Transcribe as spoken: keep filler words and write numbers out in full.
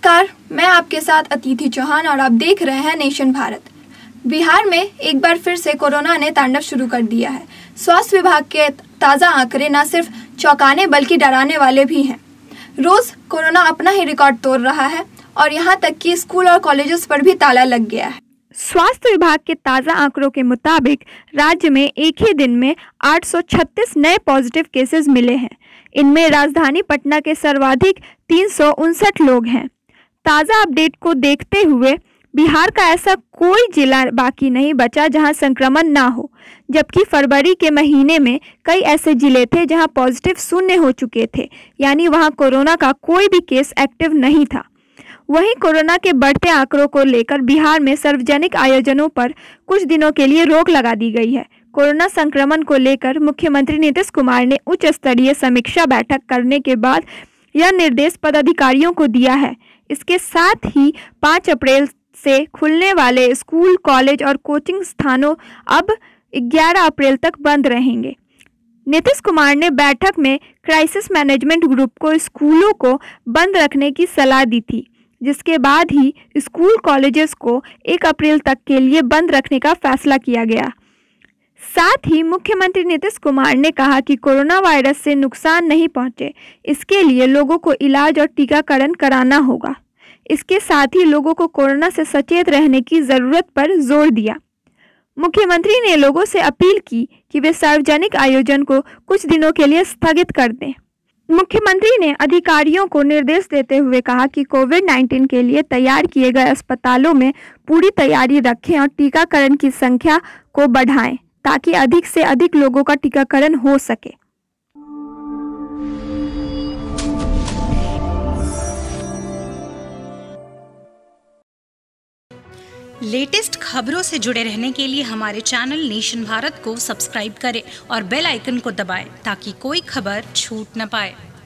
नमस्कार, मैं आपके साथ अतिथि चौहान और आप देख रहे हैं नेशन भारत। बिहार में एक बार फिर से कोरोना ने तांडव शुरू कर दिया है। स्वास्थ्य विभाग के ताज़ा आंकड़े न सिर्फ चौंकाने बल्कि डराने वाले भी हैं। रोज कोरोना अपना ही रिकॉर्ड तोड़ रहा है और यहां तक कि स्कूल और कॉलेजेस पर भी ताला लग गया है। स्वास्थ्य विभाग के ताज़ा आंकड़ों के मुताबिक राज्य में एक ही दिन में आठ सौ छत्तीस नए पॉजिटिव केसेस मिले हैं। इनमें राजधानी पटना के सर्वाधिक तीन सौ उनसठ लोग हैं। ताज़ा अपडेट को देखते हुए बिहार का ऐसा कोई जिला बाकी नहीं बचा जहां संक्रमण ना हो, जबकि फरवरी के महीने में कई ऐसे जिले थे जहां पॉजिटिव शून्य हो चुके थे, यानी वहां कोरोना का कोई भी केस एक्टिव नहीं था। वहीं कोरोना के बढ़ते आंकड़ों को लेकर बिहार में सार्वजनिक आयोजनों पर कुछ दिनों के लिए रोक लगा दी गई है। कोरोना संक्रमण को लेकर मुख्यमंत्री नीतीश कुमार ने उच्च स्तरीय समीक्षा बैठक करने के बाद यह निर्देश पदाधिकारियों को दिया है। इसके साथ ही पाँच अप्रैल से खुलने वाले स्कूल, कॉलेज और कोचिंग स्थानों अब ग्यारह अप्रैल तक बंद रहेंगे। नीतीश कुमार ने बैठक में क्राइसिस मैनेजमेंट ग्रुप को स्कूलों को बंद रखने की सलाह दी थी, जिसके बाद ही स्कूल कॉलेजेस को एक अप्रैल तक के लिए बंद रखने का फैसला किया गया। साथ ही मुख्यमंत्री नीतीश कुमार ने कहा कि कोरोना वायरस से नुकसान नहीं पहुंचे, इसके लिए लोगों को इलाज और टीकाकरण कराना होगा। इसके साथ ही लोगों को कोरोना से सचेत रहने की जरूरत पर जोर दिया। मुख्यमंत्री ने लोगों से अपील की कि वे सार्वजनिक आयोजन को कुछ दिनों के लिए स्थगित कर दें। मुख्यमंत्री ने अधिकारियों को निर्देश देते हुए कहा कि कोविड नाइन्टीन के लिए तैयार किए गए अस्पतालों में पूरी तैयारी रखें और टीकाकरण की संख्या को बढ़ाएं, ताकि अधिक से अधिक लोगों का टीकाकरण हो सके। लेटेस्ट खबरों से जुड़े रहने के लिए हमारे चैनल नेशन भारत को सब्सक्राइब करें और बेल आइकन को दबाएं ताकि कोई खबर छूट न पाए।